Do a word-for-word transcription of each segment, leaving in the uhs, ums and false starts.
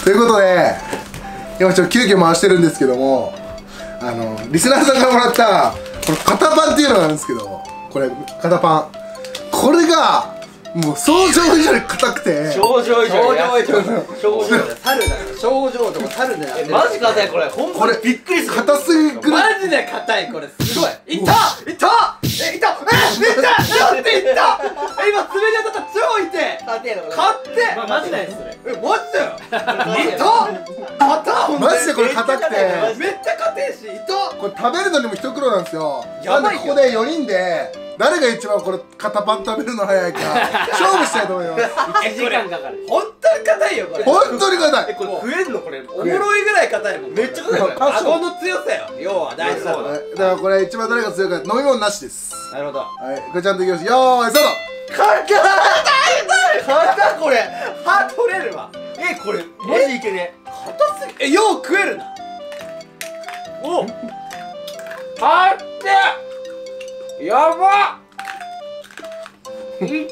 ということで今ちょっと急遽回してるんですけども、あのリスナーさんからもらったこの肩パンっていうのがあるんですけど、これ肩パン、これがもう想像以上に硬くて、 症状以上症状以上症状だ猿だから症状とか猿だよ。 マジ硬いこれ、ほんこれまにびっくりする。 硬すぎくらいマジで硬いこれすごい。いったいったえいったえめっちゃちょっといったえ今爪で当たった超痛い。 硬いのこれ。 勝ってまあマジだよそれ。 えマジだよいった硬っほんとにマジでこれ硬くて、 めっちゃ硬いしいったこれ食べるのにも一苦労なんですよ。 やばいよなんでここでよにんで誰が一番これ肩パン食べるの早いか勝負したいと思います。 いちじかんかかる。 本当に硬いよこれ。 本当に硬い。 これ食えんのこれ。 おもろいぐらい硬いもん。めっちゃ硬いこれ。 多少顎の強さよ要は大事なのは。 だからこれ一番誰が強いか飲み物なしです。 なるほど。 はい、これちゃんといきます。よーいスタート。 硬い痛い硬いこれ歯取れるわ。 えこれマジいけね硬すぎえよう食えるな。 おあってやばっ硬い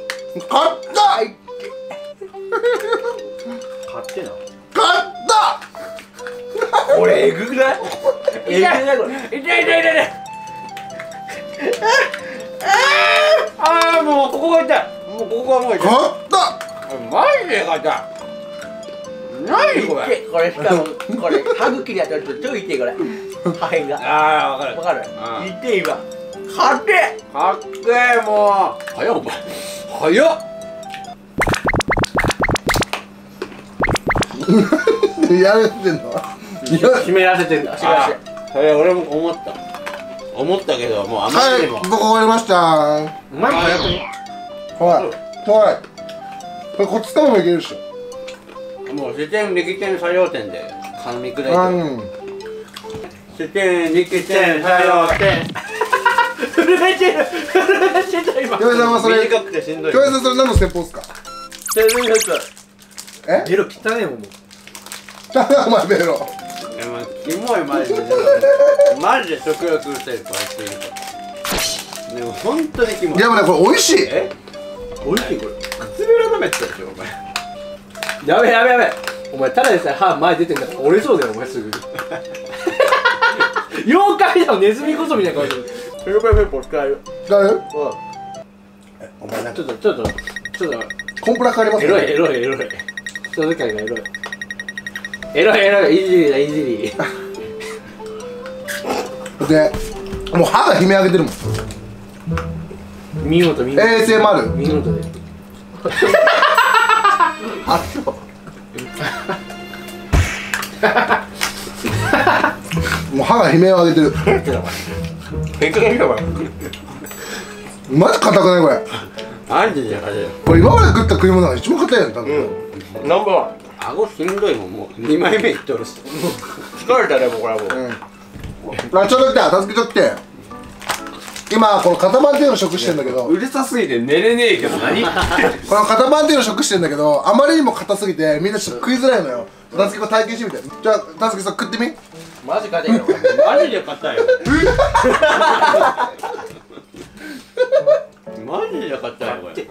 買ってな硬っこれえぐくないえぐいなこれ痛い痛い痛い痛いああもうここが痛いもうここはもう痛い硬っマジで硬い何これこれしかもこれ歯茎でやったらちょっと痛いこれ破片がああわかるわかる痛いわかっけえかっけえもう早っお前早っやれてんの湿らせてんだあそれ俺も思った思ったけどもうあまはい、 りにも僕終わりました。 うまい早くにはいはいこれこっちからもいけるでしょ。 もう視点力点作用点で噛み砕いてるうん視点力点作用点震えてる震えてる今京平さんはそれ短くてしんどい京平さんそれ何の戦法っすか。 セブンフックえベロ汚ねえもんもうお前ベロえまあキモいマジでマジで食欲うるさいとしているとでも本当にキモいいやでもねこれ美味しい。 え美味しいこれ靴べら舐めてたでしょお前やべやべやべお前ただでさえ歯前出てんだから折れそうだよお前すぐに妖怪だよネズミこそみたいな顔してるペロペロペロ使える使う。 うんお前なんかちょっとちょっとちょっとコンプラかかりますエロいエロいエロい人使いがエロいエロいエロいイージリーだイージリーでもう歯が悲鳴上げてるもん。 見事見事エーエスエムアール見事であそうもう歯が悲鳴を上げてる。 結局見ろお前マジ硬くないこれ。 マジでマジでこれ今まで食った食い物が一番硬いやん多分。 うんナンバーワン顎しんどいもんもうにまいめいっとるし疲れたねもうこれはもううんあちょっと来た助けちょって今この肩パンっていうの食してんだけど、 うるさすぎて寝れねえけど何この肩パンっていうの食してんだけどあまりにも硬すぎてみんなちょっと食いづらいのよ。助けこれ体験してみて。じゃあ助けさん食ってみ。 マジ硬いよマジで硬いよマジで硬いよこれ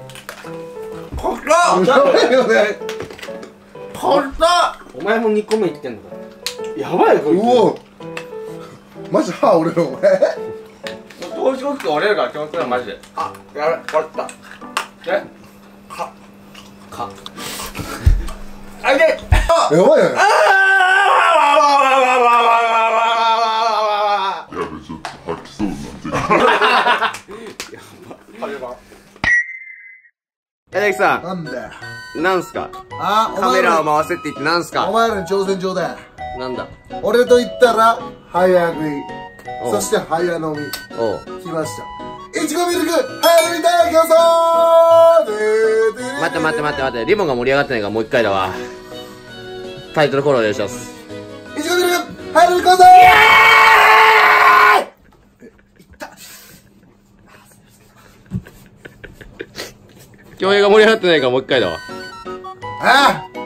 やばいよね。 硬っお前もにこめいってんのかやばいよこいつうおマジ歯折れるお前。 投資国って折れるから気持ちいいマジであやべ割ったえかかあいけやばいよね。 柳さなんだよ。 んなんすかあおカメ前らラを回せって言ってなんすおか前らに挑戦状だよ。 なんだ俺と言ったら早食いおうそして早飲みおう来ましたいちごミルク早飲み大競争。 待って待って待って待ってリボンが盛り上がってないからもう一回だわタイトルコールお願いしますいちごミルク早飲み競争。 競泳が盛り上がってないからもう一回だわああ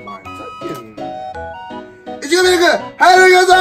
いちごミルク早飲み競争。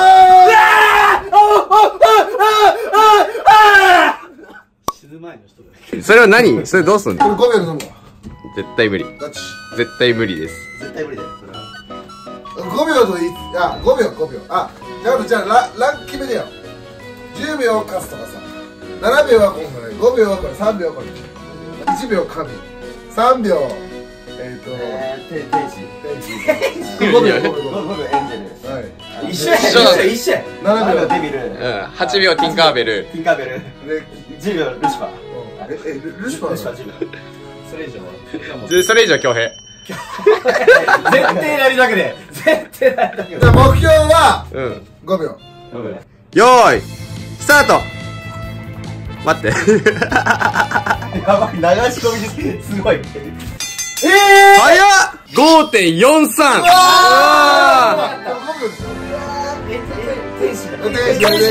死ぬ前の人だそれは何それどうすんのこれごびょうで飲むわ。 絶対無理ガチ絶対無理です絶対無理だよそれはごびごびょうといあごびょうごびょうあじゃあじゃあララン決めてよ。じゅうびょうカスとかさ、ななびょうはこんぐらい、ごびょうはこれ、さんびょうはこれ、いちびょう神、さんびょうえっとえー、天使ごびょうごびょうごびょうエンジェルはい一緒や一緒や一緒やななびょうデビルうんはちびょうティンカーベルティンカーベルでじゅうびょうルシファーええルルシファールシファーじゅうびょうそれ以上はでそれ以上恭平絶対やりたくね絶対やりたくねじゃあ目標はうんごびょうよーいスタート待ってやばい流し込みですすごいえ早っ ごてんよんさんああごびょうですよ天使だ天使だ天使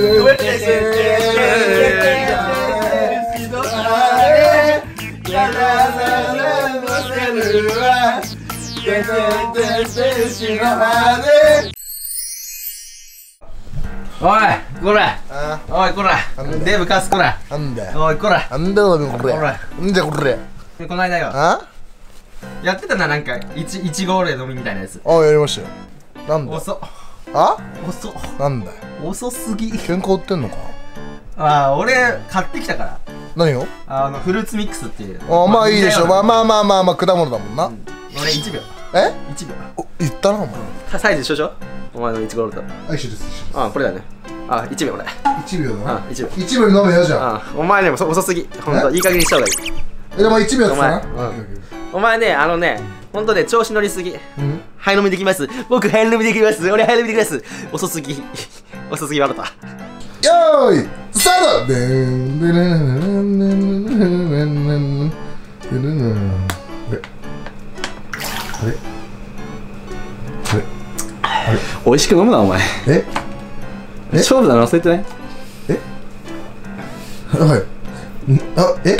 おいこらあおいこらデブカスこらなんだよおいこらなんだよこれほらなんだよこれこの間よあやってたななんかいちいち号で飲みみたいなやつあやりましたよなんだよ遅あ遅なんだよ遅すぎ喧嘩売ってんのかああ俺買ってきたから何をあのフルーツミックスっていうあまあいいでしょまああまあまあまあまあ果物だもんな俺いちびょうえいちびょお言ったなお前サイズ一緒でしょお前のいちごロールとあ一緒です一緒あこれだねあいちびょう俺ですいちびょうだなあいちびょういちびょうに飲めよじゃああお前ねもう遅すぎほんといい加減にした方がいいえでもいちびょうって言ったお前なお前ねあのねほんとね調子乗りすぎうんはい飲みできます僕はい飲みできます俺はい飲みできます遅すぎ遅すぎ笑ったよーいスタートでんでんでんでんでんでんでんでんでんあれ美味しく飲むなお前ええ勝負だな忘れてないはいんあえ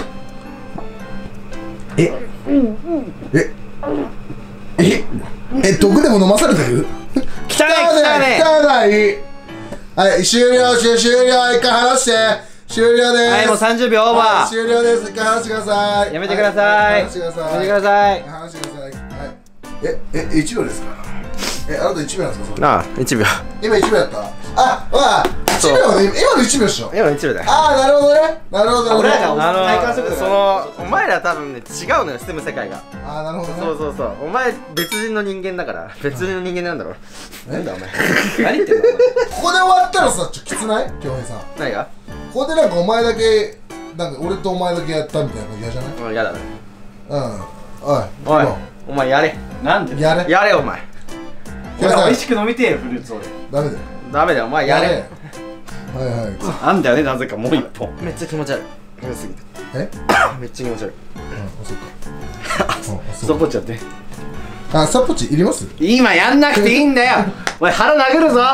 ええええ毒でも飲まされてる汚い汚い汚いはい終了終了終了一回話して終了ですはいもうさんじゅうびょうオーバはいー終了です一回話してくださいやめてください話してくださいやめてください話してくださいはいええいちびょうですかえあなたいちびょうなんですかそれなあいちびょう今いちびょうやったあまあいちびょうね今のいちびょうっしょ今のいちびょうだよああなるほどねなるほどなるほど俺らがあの体感速度がそのお前ら多分ね違うのよ住む世界がああなるほどねそうそうそうお前別人の人間だから別人の人間なんだろなんだお前何言ってんのここで終わったらさちょっときつない京平さん何がここでなんかお前だけなんか俺とお前だけやったみたいなの嫌じゃないうんやだねうんおいおいもお前やれなんでうやれやれお前京平さん俺美味しく飲みてえよフルーツ俺ダメだよダメだよお前やれはいはいあんだよねなぜかもう一本めっちゃ気持ち悪い飲みすぎてえめっちゃ気持ち悪いうんそっかうんあそそうこっちゃってあサポチいります今やんなくていいんだよお前腹殴るぞ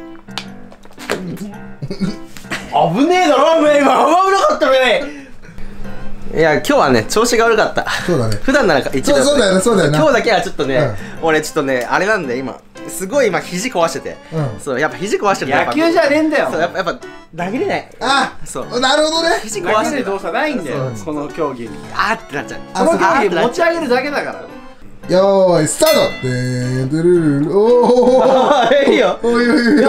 危ねえだろお前今危なかったねいや今日はね調子が悪かったそうだね普段なら一そうそうだよねそうだよね今日だけはちょっとね、俺ちょっとねあれなんで今すごい今肘壊してて、 うんそうやっぱ肘壊してるとやっぱ野球じゃねえんだよそうやっぱやっぱ投げれないあそうなるほどね肘投げ壊してるる動作ないんだよそうこの競技にあーってなっちゃうあそうこの競技あーってなっちゃう持ち上げるだけだからよーいスタートでーんでるるるおーあーいいよおいおいおいおい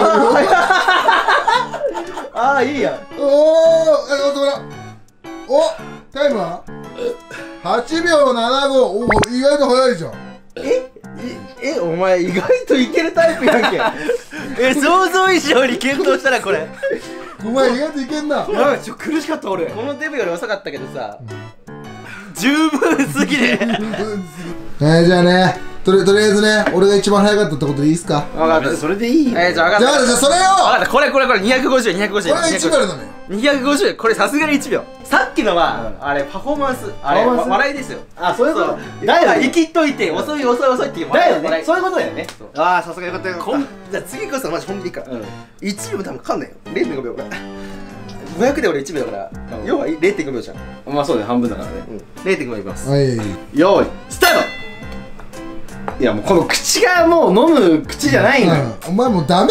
ああいいよおーえ、おとらおタイムははちびょうななごお意外と早いじゃんええお前意外といけるタイプやんけえ想像以上に検討したらこれお前意外といけんなやばいちょっと苦しかった俺このデブより遅かったけどさ十分すぎねえー、じゃあねとりとりあえずね俺が一番早かったってことでいいっすか分かったそれでいいよえー、じゃあ分じゃあかったじゃあそれを分かったこれこれこれにひゃくごじゅう、にひゃくごじゅうこれがいちびょうでダメよにひゃくごじゅうこれさすがにいちびょうさっきのは、あれパフォーマンスあれパフォーマンス笑いですよあそういうことそうだよね生きっといて遅い遅い遅いっていうだよ笑いねそういうことだよねそうああさすがよかったよこんじゃあ次こそマジ本気でいいから、 うんいちびょう多分かかんないよ れいてんごびょうこれごひゃくで俺いちびょうだから、 うん要は れいてんごびょうじゃん、 まあそうだよ半分だからねうん、れいてんごびょういきます、 はいよーいスタートいやもうこの口がもう飲む口じゃないんだようんお前もうダメ